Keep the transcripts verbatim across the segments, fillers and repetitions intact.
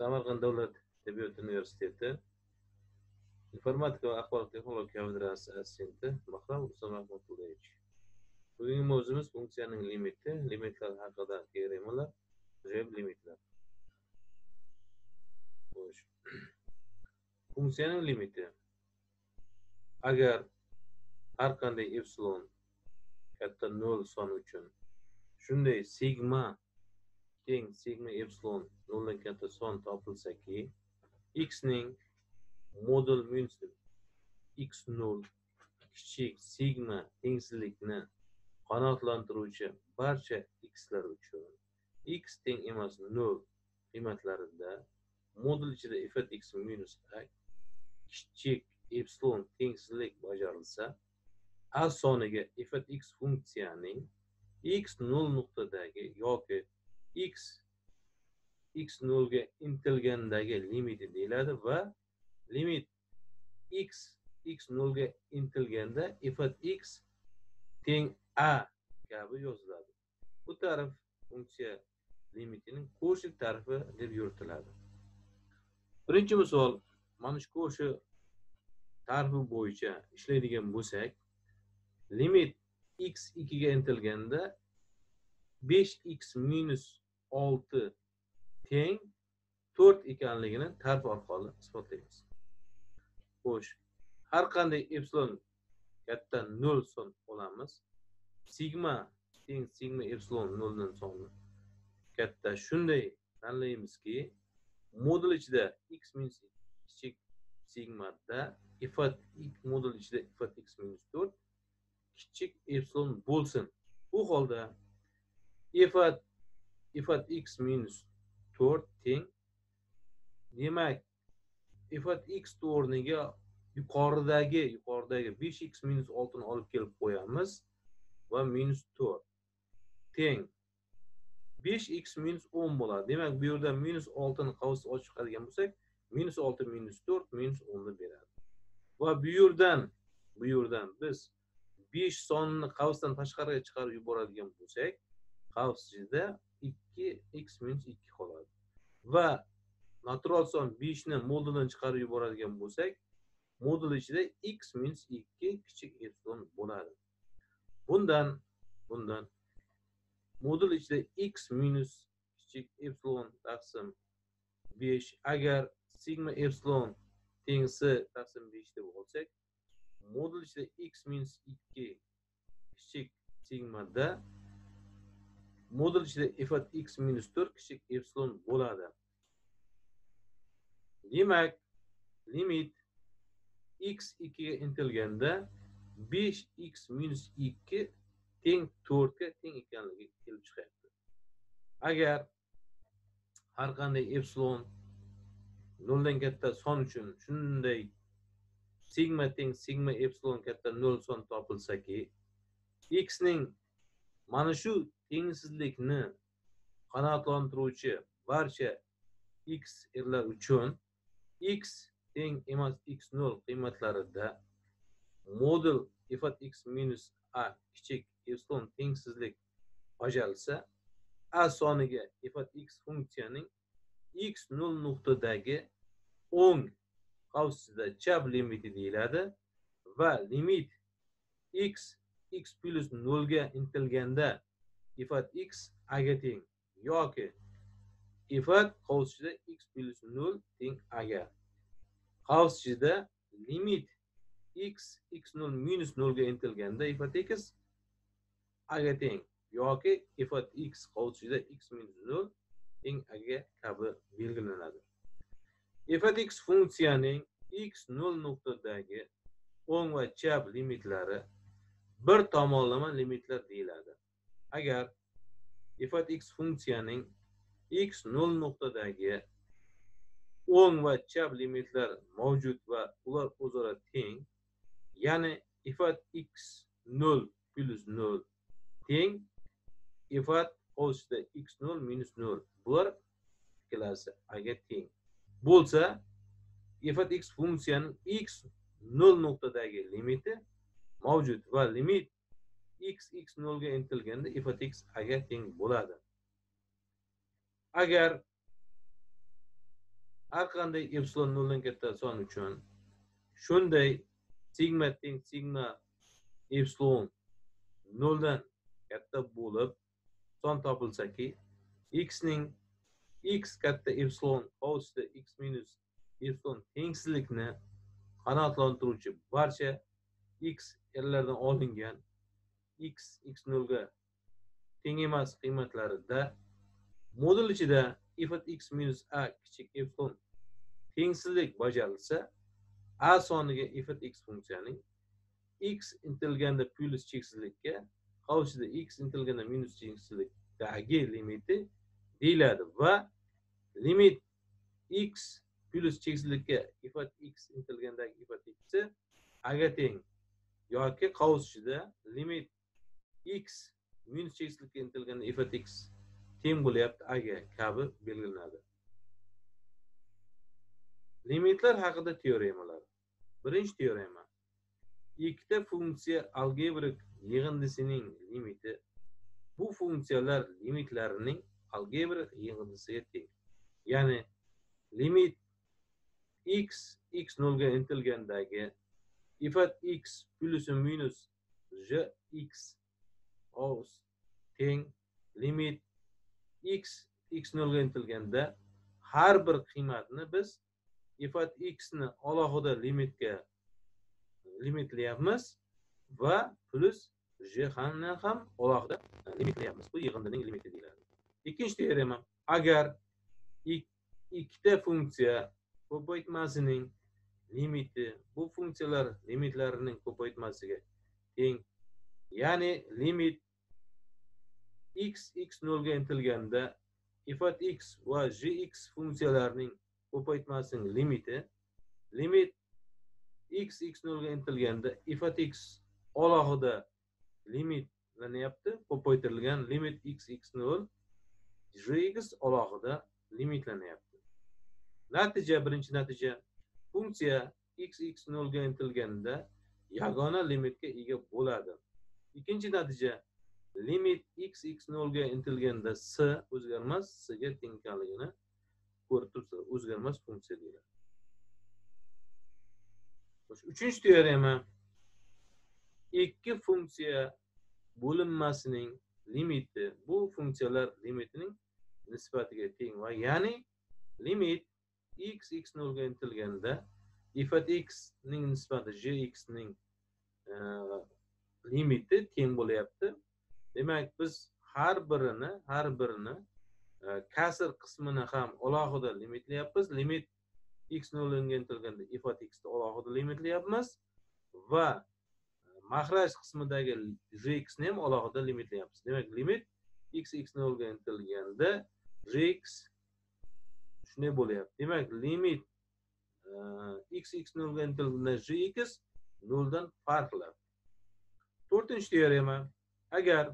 Samarqand davlat tibbiyot universiteti informatika va axborot texnologiya kafedrasi assistenti Bahrom Rustam Rahmatullayevich. Bugungi mavzumiz funksiyaning limiti, limitlar haqida teoremalar, ajoyib limitlar. Xo'sh. Funksiyaning limiti. Agar har qanday epsilon katta nol son uchun shunday sigma teng sigma epsilon noldan katta son topilsaki, x ning modul minus x nol kichik sigma tengsizlikni qanoatlantiruvchi barcha x'lar uchun x teng emas nol qiymatlarida modul ichida fx minus a kichik epsilon tengsizlik bajarilsa, a soniga fx funksiyaning x nol nuqtadagi yoki x x nol ga intilgandagi limiti deyiladi va limit x x nol ga intilganda fx teng a kabi yoziladi. Bu tarif funksiya limitining qo'shimcha tarifi deb yuritiladi. Birinchi misol, mana shu qo'shimcha tarifi bo'yicha ishlaydigan bo'lsak, limit x ikki ga intilganda besh x minus olti teng to'rt ekanligini tarif orqali isbotlaymiz. Xo'sh, har qanday epsilon katta nol son olamiz. Sigma teng sigma epsilon noldan soni katta shunday tanlaymizki, modul ichida x minus kichik sigmada ifat modul ichida ifat x minus to'rt kichik epsilon bo'lsin. Bu holda ifat ifat x minus to'rt teng, demak ifat x o'rniga yuqoridagi yuqoridagi besh x minus olti ni olib kelib qo'yamiz va minus to'rt teng besh x minus o'n bo'ladi. Demak, bu yerda minus olti ni qavs ochib chiqadigan bo'lsak, minus olti minus to'rt minus o'n ni beradi. Va bu yerdan bu yerdan biz besh sonini qavsdan tashqariga chiqarib yuboradigan bo'lsak, qavs ichida ikki x minus ikki qoladi. Va natural son besh ni moduldan chiqarib yuboradigan bo'lsak, modul ichida x minus ikki kichik epsilon bo'ladi. Bundan bundan modul ichida x minus kichik epsilon taqsim besh agar sigma epsilon tengsi taqsim besh deb olsak, modul ichida x minus ikki kichik sigmada modul ichida ifat x minus to'rt kichik epsilon bo'ladi. Demak, limit x ikki ga intilganda besh x minus ikki teng to'rt ga teng ekanligi kelib chiqyapti. Agar har qanday epsilon noldan katta son uchun shunday sigma teng sigma epsilon katta nol son topilsaki, x ning mana shu tengsizlikni qanoatlantiruvchi barcha x erlar uchun x teng emas x nol qiymatlarida modul ifat x minus a kichik epsilon tengsizlik bajarilsa, a soniga ifat x funksiyaning x nol nuqtadagi o'ng qavsida chap limiti deyiladi va limit x x plus nol ga intilganda ifat x a ga teng yoki ifat qavsida x plus nol teng a ga. Qavsida limit x x nol minus nol ga intilganda ifat x a ga teng yoki ifat x qavsida x minus nol teng a ga kabi belgilanadi. Ifat x funksiyaning x nol nuqtadagi o'ng va chap limitlari bir tomonlama limitlar deyiladi. Agar ifat x funksiyaning x nol nuqtadagi o'ng va chap limitlar mavjud va ular o'zaro teng, ya'ni ifat x nol plus nol teng ifat qavsida x nol minus nol, bular ikkalasi a ga teng bo'lsa, ifat x funksiyaning x nol nuqtadagi limiti mavjud va limit x x nol ga intilganda ifat x a ga teng bo'ladi. Agar har qanday epsilon noldan katta son uchun shunday sigma teng sigma epsilon noldan katta bo'lib son topilsaki x ning x katta epsilon qarshisida x minus epsilon tengsizlikni qanoatlantiruvchi barcha x yerlardan olingan x x nolga teng emas qiymatlarida modul ichida ifat x minus a kichik epsilon tengsizlik bajarilsa a soniga ifat x funksiyaning x intilganda plus cheksizlikka qarshisida x intilganda minus cheksizlikdagi limiti deyiladi va limit x plus cheksizlikka ifat x intilgandagi ifat x'i aga teng yoki qarshisida limit x minus cheksizlikka intilganda ifat x teng bo'lyapti aga kabi belgilanadi. Limitlar haqida teoremalar. Birinchi teorema. Ikkita funksiya algebrik yig'indisining limiti bu funksiyalar limitlarining algebrik yig'indisiga teng. Ya'ni limit x x nolga intilgandagi ifat x plus minus j x os teng limit x x nolga intilganda har bir qiymatni biz ifat x ni alohida limitga limitlayapmiz va plus j ni ham alohida limitlayapmiz. Bu yig'indining limiti deyiladi. Ikkinchi teorema. Agar ikkita funksiya ko'paytmasining limiti bu funksiyalar limitlarining ko'paytmasiga teng, ya'ni limit x x nolga intilganda ifat x va jx funksiyalarining ko'paytmasining limiti limit x x nolga intilganda ifat x alohida limitlanyapti, ko'paytirilgan limit x x nol jx alohida limitlanyapti. Natija, birinchi natija, funksiya x x nolga intilganda yagona limitga ega bo'ladi. Ikkinchi natija, limit x x nolga intilganda s o'zgarmas, s ga teng ekanligini ko'rib turibsizlar, o'zgarmas funksiya deyiladi. Uchinchi teorema. Ikki funksiya bo'linmasining limiti bu funksiyalar limitining nisbatiga teng va ya'ni limit x x nolga intilganda ifat x ning nisbati jx ning e, limiti teng bo'lyapti. Demak, biz har birini har birini e, kasr qismini ham alohida limitlayapmiz. Limit x nolga intilganda ifat x ni alohida limitlayapmiz va mahraj qismidagi jx ni ham alohida limitlayapmiz. Demak, limit x x nolga intilganda jx shunday bo'lyapti. Demak, limit x x nolga intilganda jx noldan farqli. To'rtinchi teorema. Agar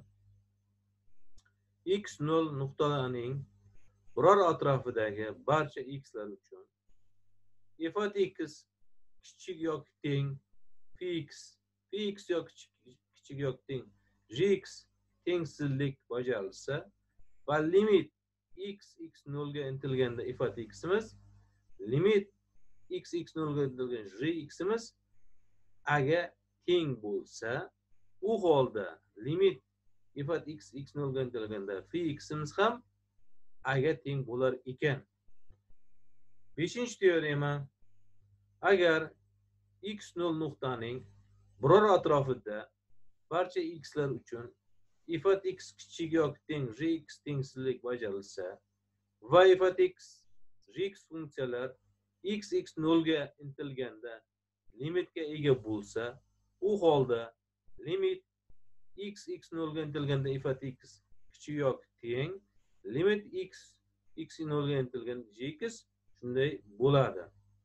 x nol nuqtalarining biror atrofidagi barcha x'lar uchun ifat x kichik yoki teng fx fx yoki kichik yoki teng jx tengsizlik bajarilsa va limit x x nolga intilganda ifat x'imiz limit x x nolga intilganda jx'imiz aga teng bo'lsa, u holda limit ifat x x nolga intilganda fx'imiz ham aga teng bo'lar ekan. Beshinchi teorema. Agar x nol nuqtaning biror atrofida barcha x'lar uchun ifat x kichik yoki teng jx tengsizlik bajarilsa va ifat x jx funksiyalar x x nolga intilganda limitga ega bo'lsa, u holda limit x x nolga intilganda ifat x kichik yoki teng limit x x nolga intilganda jx shunday bo'ladi.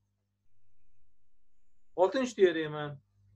Oltinchi teorema.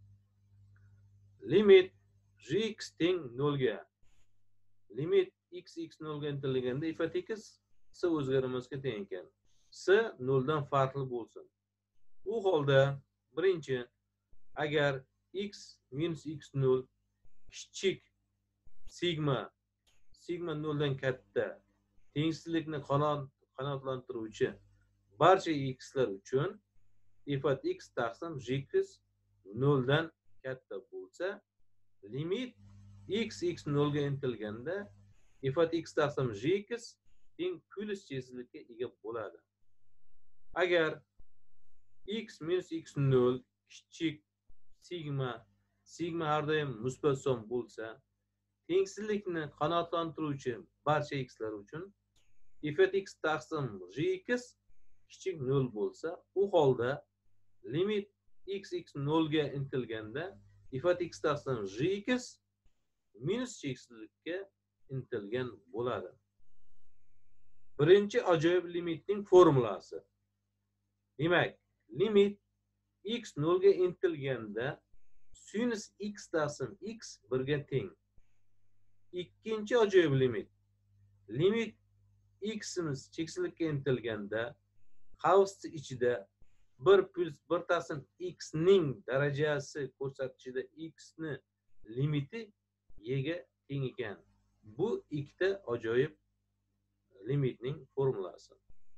Limit jx teng nolga limit x x nolga intilganda ifat x s o'zgarmasga teng ekan. S noldan farqli bo'lsin. U holda birinchi, agar x minus x nol kichik sigma sigma noldan katta tengsizlikni qanoatlantiruvchi barcha x'lar uchun f at x taqsim gx noldan katta bo'lsa, limit x x nolga intilganda f at x taqsim gx teng plyus cheksizlikka ega bo'ladi. Agar x minus x nol kichik sigma, sigma har doim musbat son bo'lsa, tengsizlikni qanoatlantiruvchi barcha x'lar uchun f at x taqsim gx kichik nol bo'lsa, u holda limit x x nolga intilganda f at x taqsim gx minus cheksizlikka intilgan bo'ladi. Birinchi ajoyib limitning formulasi. Demak, limit x nolga intilganda sinus x taqsim x birga teng. Ikkinchi ajoyib limit. Limit x'imiz cheksizlikka intilganda qavs ichida bir plus bir taqsim x ning darajasi ko'rsatkichida x ni limiti y'ga teng ekan. Bu ikkita ajoyib limitning formulasi.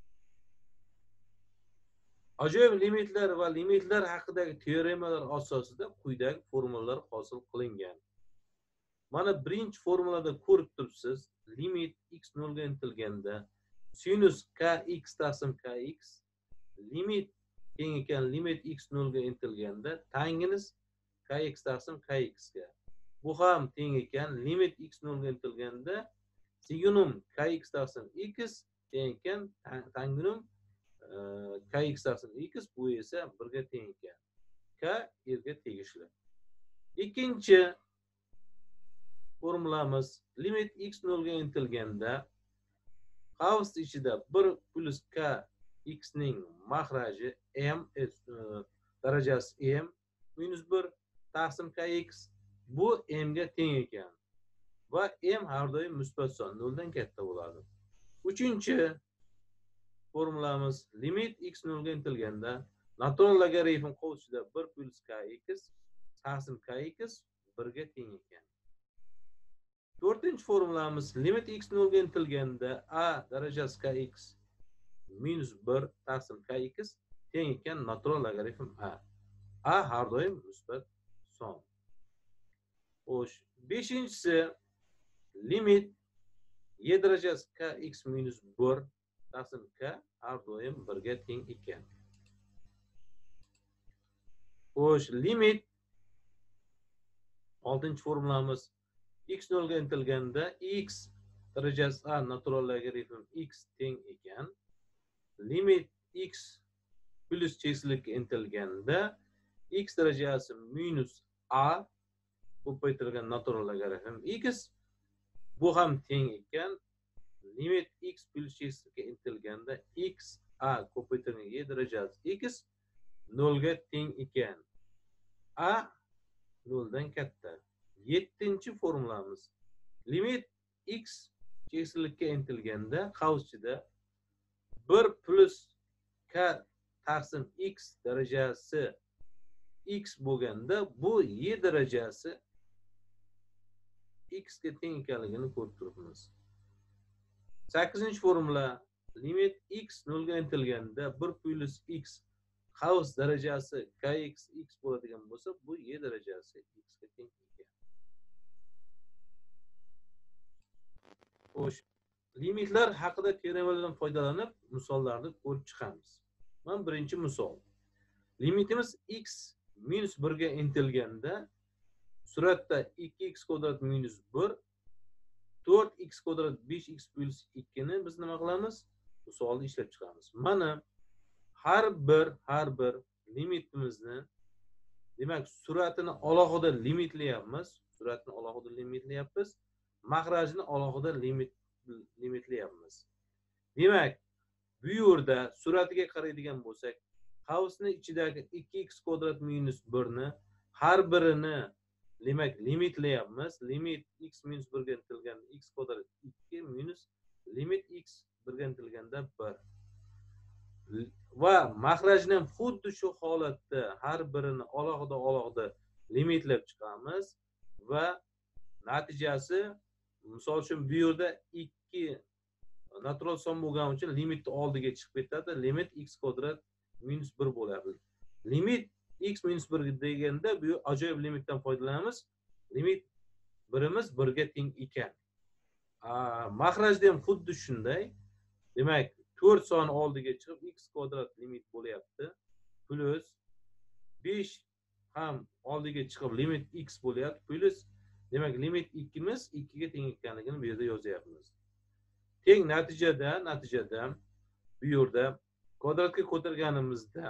Ajoyib limitlar va limitlar haqidagi teoremalar asosida quyidagi formulalar hosil qilingan. Mana birinchi formulada ko'rib turibsiz, limit x nolga intilganda sinus kx taqsim kx, limit teng ekan limit x nolga intilganda tangimiz kx taqsim kx ga. Bu ham teng ekan limit x nolga intilganda sinum kx taqsim x teng ekan tanginum kx taqsim x, bu esa birga teng ekan. K yerga tegishli. Ikkinchi formulamiz limit x nolga intilganda qavs ichida bir plus k x ning mahraji m darajasi m minus bir taqsim kx, bu m ga teng ekan va m har doim musbat son noldan katta bo'ladi. Uchinchi formulamiz limit x nolga intilganda natural logaritm qovusida bir plus kx taqsim kx birga teng ekan. To'rtinchi formulamiz limit x nolga intilganda a darajasi kx minus bir taqsim kx teng ekan natural logaritm a. A har doim musbat son. Xo'sh, beshinchisi limit y darajasi kx minus bir taqsim k har doim birga teng ekan. Xo'sh, limit oltinchi formulamiz x nolga intilganda x darajasi a natural logaritm x teng ekan. Limit x plus cheksizlikka intilganda x darajasi minus a ko'paytirilgan natural logaritm x, bu ham teng ekan. Limit x plus cheksizlikka intilganda x a ko'paytirilgan y darajasi x nolga teng ekan. A noldan katta. Yettinchi formulamiz limit x cheksizlikka intilganda qavs ichida bir plus k taqsim x darajasi x bo'lganda bu y darajasi x ga teng ekanligini ko'rib turibmiz. sakkizinchi formula limit x nolga intilganda bir plus x qavs darajasi kx x bo'ladigan bo'lsa, bu y darajasi x ga teng ekan. Xo'sh, limitlar haqida teoremalardan foydalanib misollarni ko'rib chiqamiz. Mana birinchi misol. Limitimiz x minus bir ga intilganda suratda ikki x kvadrat minus bir, to'rt x kvadrat besh x plus ikki ni biz nima qilamiz? Misolni ishlab chiqamiz. Mana har bir har bir limitimizni, demak, suratini alohida limitlayapmiz, suratini alohida limitlayapmiz, mahrajini alohida limit limitlayapmiz. Demak, bu yerda suratiga qaraydigan bo'lsak, qavsni ichidagi ikki x kvadrat minus bir ni har birini demak limitlayapmiz. Limit x minus bir ga intilganda x kvadrat ikki minus limit x bir ga intilganda bir. Va mahrajni ham xuddi shu holatda har birini alohida alohida limitlab chiqamiz va natijasi, misol uchun bu yerda ikki natural son bo'lgani uchun limitni oldiga chiqib ketadi. Limit x kvadrat minus bir bo'ladi. Limit x minus bir deganda bu ajoyib limitdan foydalanamiz. Limit birimiz birga teng ekan. Mahrajda ham xuddi shunday. Demak, to'rt soni oldiga chiqib x kvadrat limit bo'lyapti. Plus besh ham oldiga chiqib limit x bo'lyapti. Plus demak limit ikkimiz ikki ga teng ekanligini bu yerda yozyapmiz. Teng natijada natijada bu yerda kvadratga ko'targanimizda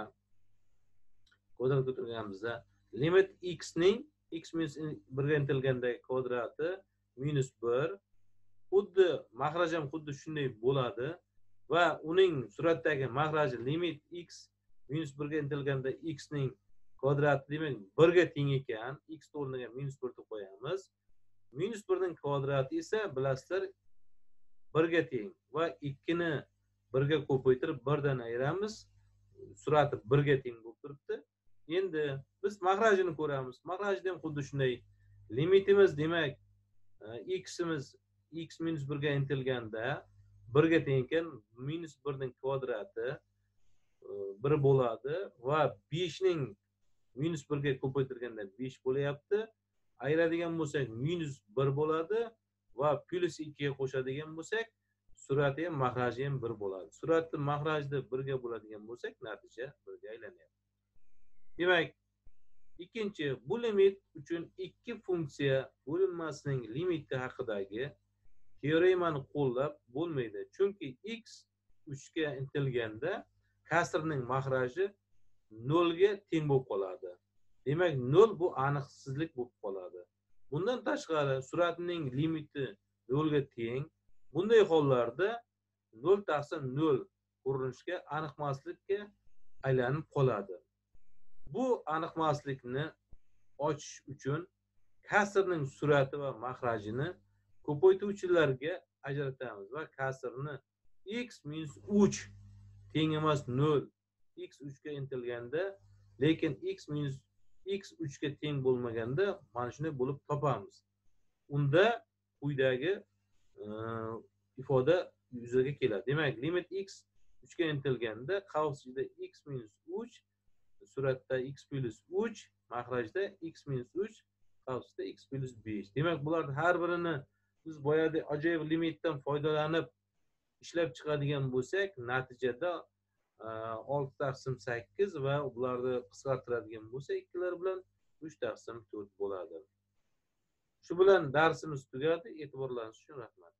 kvadratga ko'targanimizda limit x ning x minus bir ga intilganda kvadrati minus bir, xuddi mahraj ham xuddi shunday bo'ladi va uning suratdagi mahraji limit x minus bir ga intilganda x ning kvadrati demak bir ga teng ekan. X o'rniga minus bir deb qo'yamiz. Minus bir ning kvadrati esa bilasizlar bir ga teng va ikki ni bir ga ko'paytirib bir dan ayiramiz. Surati bir ga teng bo'lib turibdi. Endi biz mahrajini ko'ramiz. Mahrajda ham xuddi shunday. Limitimiz demak x'imiz x minus bir ga intilganda bir ga teng ekan. Minus bir ning kvadrati bir bo'ladi va besh ning minus bir ga ko'paytirganda besh bo'lyapti. Ayiradigan bo'lsak minus bir bo'ladi va plus ikki ga qo'shadigan bo'lsak surati ham mahraji ham bir bo'ladi. Surati mahrajda bir ga bo'ladigan bo'lsak natija bir ga aylanyapti. Demak, ikkinchi bu limit uchun ikki funksiya bo'linmasining limiti haqidagi teoremani qo'llab bo'lmaydi. Chunki x uch ga intilganda kasrning mahraji nol ga teng bo'lib qoladi. Demak, nol bu aniqsizlik bo'lib qoladi. Bundan tashqari suratining limiti nol ga teng. Bunday hollarda nol taqsim nol ko'rinishga aniqmaslikka aylanib qoladi. Bu aniqmaslikni ochish uchun kasrning surati va mahrajini ko'paytuvchilarga ajratamiz va kasrni x minus uch teng emas nol, x uch ga intilganda, lekin x minus x uch ga teng bo'lmaganda mana shunday bo'lib topamiz. Unda quyidagi ifoda yuzaga keladi. Demak, limit x uch ga intilganda qavs ichida x minus uch, suratda x plus uch, mahrajda x minus uch, qavsda x plus besh. Demak, bularning har birini biz boyagi ajoyib limitdan foydalanib ishlab chiqadigan bo'lsak, natijada olti taqsim sakkiz va ularni qisqartiradigan bo'lsa ikkilar bilan uch taqsim to'rt bo'ladi. Shu bilan darsimiz tugadi. E'tiborlaringiz uchun rahmat.